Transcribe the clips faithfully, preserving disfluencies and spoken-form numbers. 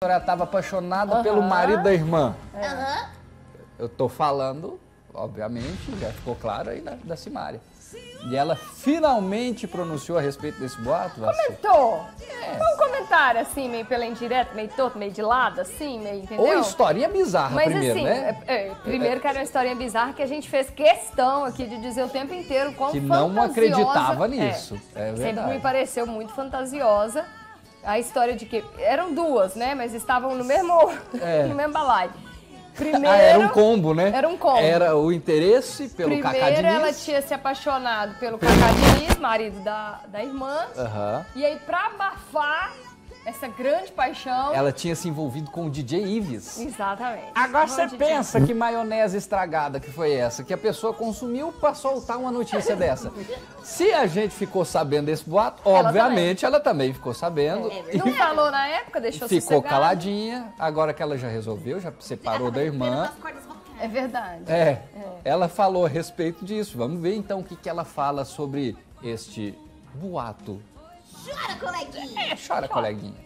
senhora estava apaixonada uhum. pelo marido da irmã. Uhum. Eu tô falando, obviamente, já ficou claro aí da, da Simária. E ela finalmente pronunciou a respeito desse boato? Comentou. É. Um comentário assim, meio pela indireta, meio torto, meio de lado, assim, meio, entendeu? Ou historinha bizarra Mas, primeiro, assim, né? É, é, primeiro que era uma historinha bizarra que a gente fez questão aqui de dizer o tempo inteiro como que fantasiosa. não acreditava nisso, é, é verdade. Sempre me pareceu muito fantasiosa a história de que eram duas, né? Mas estavam no mesmo, é. no mesmo balaio. Primeiro, ah, era um combo, né? Era um combo. Era o interesse pelo Cacá Diniz. Primeiro ela tinha se apaixonado pelo Cacá Diniz, marido da, da irmã. Uhum. E aí, pra abafar essa grande paixão... ela tinha se envolvido com o D J Ives. Exatamente. Agora você pensa que maionese estragada que foi essa, que a pessoa consumiu para soltar uma notícia dessa. Se a gente ficou sabendo desse boato, ela obviamente também. ela também ficou sabendo. É, não falou na época, deixou ficou sossegado. caladinha, agora que ela já resolveu, já separou da irmã. É verdade. É, é, ela falou a respeito disso. Vamos ver então o que, que ela fala sobre este boato. Chora, coleguinha! É, chora, chora. coleguinha.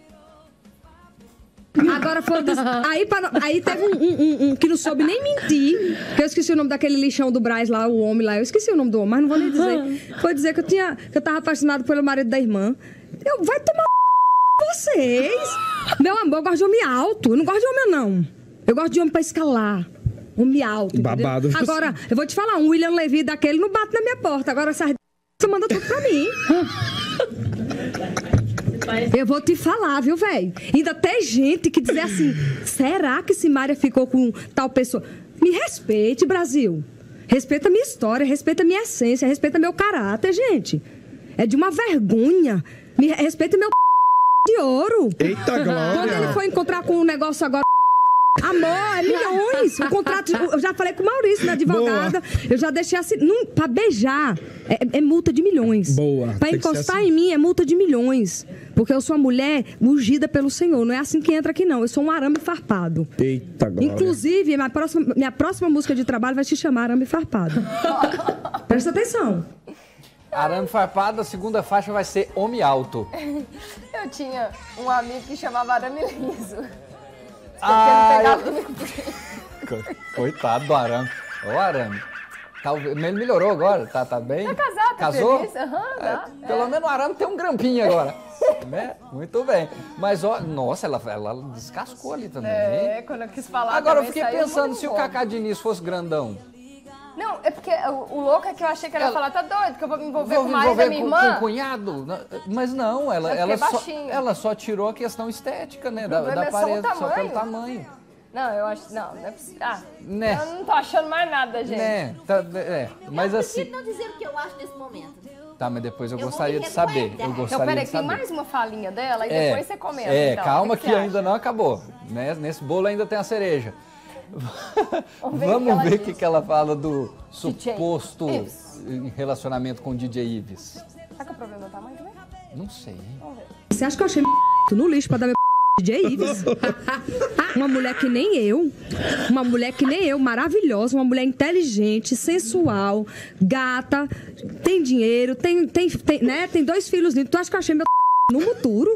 Agora foi aí, para... aí teve um, um, um, um que não soube nem mentir, que eu esqueci o nome daquele lixão do Braz lá, o homem lá, eu esqueci o nome do homem, mas não vou nem dizer. Foi dizer que eu tinha, que eu tava apaixonado pelo marido da irmã. Eu, vai tomar vocês! Meu amor, eu gosto de homem alto, eu não gosto de homem não. Eu gosto de homem pra escalar. Homem alto. Babado. Entendeu? Agora, eu vou te falar, um William Levy daquele não bate na minha porta. Agora essas você manda tudo pra mim. Eu vou te falar, viu, velho? Ainda tem gente que diz assim, será que Simária ficou com tal pessoa? Me respeite, Brasil. Respeita a minha história, respeita a minha essência, respeita meu caráter, gente. É de uma vergonha. Me respeita meu de ouro. Eita, Glória. Quando ele foi encontrar com um negócio agora... Amor, é milhões. O contrato, eu já falei com o Maurício, minha advogada. Boa. Eu já deixei assim. Não, pra beijar é, é multa de milhões. Boa. Pra encostar assim. Em mim é multa de milhões. Porque eu sou uma mulher ungida pelo Senhor. Não é assim que entra aqui, não. Eu sou um arame farpado. Eita, Glória. Inclusive, minha próxima, minha próxima música de trabalho vai se chamar Arame Farpado. Presta atenção. Arame farpado, a segunda faixa vai ser Homem Alto. Eu tinha um amigo que chamava Arame Liso. Ah, eu... Coitado do Arame. Ô, Arame. Talvez... Ele melhorou agora, tá, tá bem? Tá casado, tá Casou? feliz? Uhum, tá. É, pelo é. menos o Arame tem um grampinho agora. Né? Muito bem. Mas, ó, nossa, ela, ela descascou ali também. É, hein? quando eu quis falar. Agora eu fiquei pensando se o Cacá Diniz fosse grandão. Não, é porque o, o louco é que eu achei que ela ia falar, tá doido, que eu vou me envolver vou com o marido da minha com, irmã. Com o cunhado? Mas não, ela, ela, só, ela só tirou a questão estética, né? Da, da é parede, só, só pelo tamanho. Não, eu acho. Não, não é possível. Ah, né? Eu não tô achando mais nada, gente. Né? Tá, é, mas eu assim. Eu não dizer o que eu acho nesse momento. Tá, mas depois eu, eu gostaria de saber. Eu gostaria então, peraí, de saber. tem mais uma falinha dela e é, depois você comenta. É, então. calma que, que, que ainda não acabou. Né? Nesse bolo ainda tem a cereja. Vamos ver Vamos ver o que, que, que ela fala do suposto relacionamento com o D J Ives. Será que o problema é o tamanho também? Não sei. Você acha que eu achei no lixo pra dar meu D J Ives? Uma mulher que nem eu, uma mulher que nem eu, maravilhosa, uma mulher inteligente, sensual, gata, tem dinheiro, tem, tem, tem, né, tem dois filhos lindos. Tu acha que eu achei meu no futuro?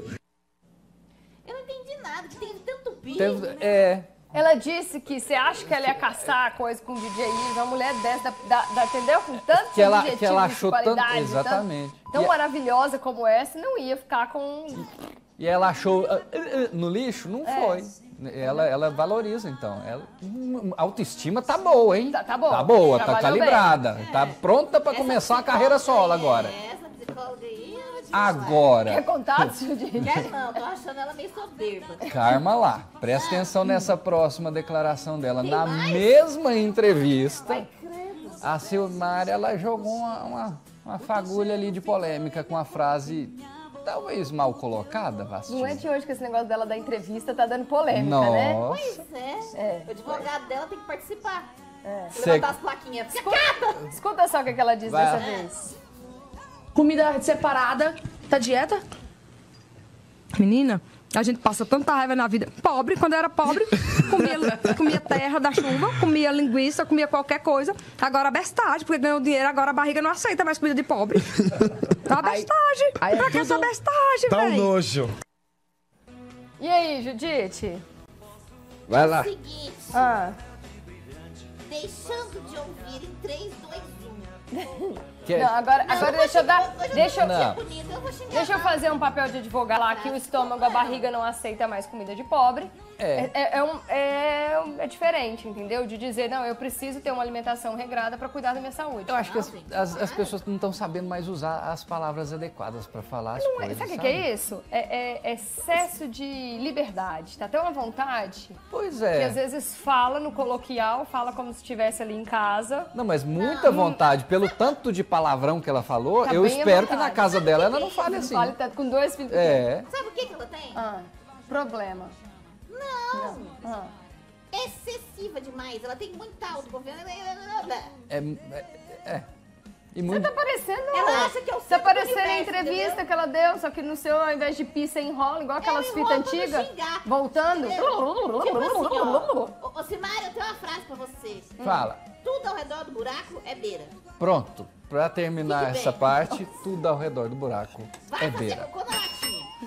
Eu não entendi nada, que tem tanto bicho. Tem, é... Ela disse que você acha que ela ia caçar coisa com o D J Ives, uma mulher dessa, da, da, da, entendeu? Com tantos que ela, adjetivos que ela achou de qualidade, tanto, exatamente. Tanto, tão e maravilhosa como essa, não ia ficar com... E ela achou uh, uh, no lixo? Não é. foi. Ela, ela valoriza, então. Ela, a autoestima tá boa, hein? Tá, tá boa. Tá boa, tá calibrada. Bem. Tá pronta para começar a carreira solo agora. Essa psicóloga aí, agora. Quer contato, Judite? Quer não, tô achando ela meio soberba. Calma lá. Presta atenção nessa próxima declaração dela. Tem Na mais? mesma entrevista, Ai, a Simária, ela jogou uma, uma, uma fagulha ali de polêmica com a frase... Talvez mal colocada, Vastinha. Não é de hoje que esse negócio dela da entrevista tá dando polêmica, Nossa. né? Pois é. é. O advogado dela tem que participar. É. Levantar as plaquinhas. Fica quieta! Escuta só o que ela diz Vai. dessa vez. Comida separada. Tá dieta? Menina, a gente passa tanta raiva na vida. Pobre, quando eu era pobre, comia, comia terra da chuva, comia linguiça, comia qualquer coisa. Agora a bestagem, porque ganhou dinheiro, agora a barriga não aceita mais comida de pobre. Tá a bestagem. Aí, aí pra é que tudo... essa bestagem, velho? Tá um nojo. E aí, Judite? Vai lá. É o seguinte, Ah. deixando de ouvir em três, dois, um. Que- Não, agora, Não, agora eu deixa eu vou dar. xingar- hoje Deixa eu, Não. bonito, eu vou xingar. deixa eu fazer um papel de advogado lá que o estômago, a barriga não aceita mais comida de pobre. É. É, é, um- é, um- é diferente, entendeu? De dizer, não, eu preciso ter uma alimentação regrada pra cuidar da minha saúde. Eu acho que as, as, as pessoas não estão sabendo mais usar as palavras adequadas para falar as Não é- coisas. sabe o que, sabe? que é isso? É, é- é excesso de liberdade. Tá até uma vontade Pois que às é. vezes fala no coloquial, fala como se estivesse ali em casa. Não, mas muita vontade. Pelo tanto de palavrão que ela falou, Tá eu bem à espero que na vontade. casa Sabe dela o ela que não que fale Não assim. fala tanto com dois filhos. É. Sabe o que, que ela tem? Ah, problema. Não. Ah. Excessiva demais. Ela tem muita autoconfiança. É. é, é. E Você muito. tá parecendo. Ela acha que eu Tá sinto parecendo do a universo, entrevista entendeu? que ela deu, só que no seu, ao invés de pizza, enrola, igual aquelas Eu fitas enrolo pra não antigas. xingar. Voltando. Tipo assim, ó. Ô, ô, Simária, eu tenho uma frase pra você. Fala. Tudo ao redor do buraco é beira. Pronto. Pra terminar Tudo bem. essa parte, tudo ao redor do buraco Vai é fazer beira. cocô na